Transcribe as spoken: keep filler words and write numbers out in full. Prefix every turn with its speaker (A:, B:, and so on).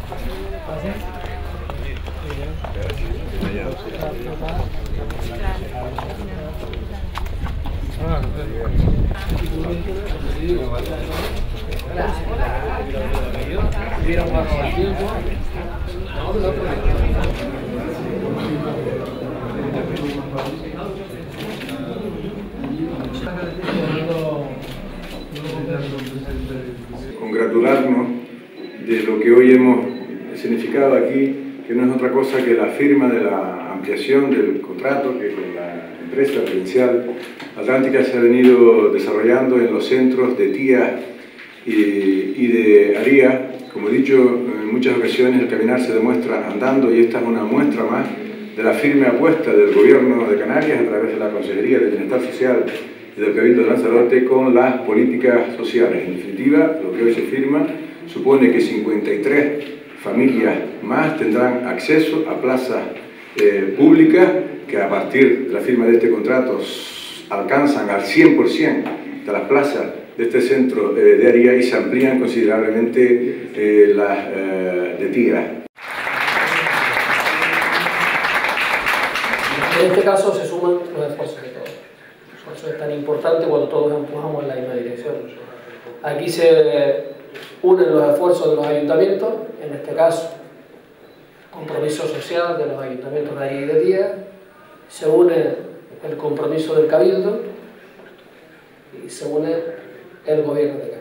A: Congratularnos de lo que hoy hemos significado aquí, que no es otra cosa que la firma de la ampliación del contrato que con la empresa provincial Atlántica se ha venido desarrollando en los centros de Tía y, y de Aría. Como he dicho en muchas ocasiones, el caminar se demuestra andando y esta es una muestra más de la firme apuesta del Gobierno de Canarias a través de la Consejería de Bienestar Social y del Cabildo de Lanzarote con las políticas sociales. En definitiva, lo que hoy se firma supone que cincuenta y tres familias más tendrán acceso a plazas eh, públicas que a partir de la firma de este contrato alcanzan al cien por cien de las plazas de este centro eh, de Aría y se amplían considerablemente eh, las eh, de Tía.
B: En este caso se suman los esfuerzos de todos. Por eso es tan importante cuando todos empujamos en la misma dirección. Aquí se unen los esfuerzos de los ayuntamientos, en este caso, compromiso social de los ayuntamientos de Aría y de Tía, se une el compromiso del Cabildo y se une el Gobierno de Canarias.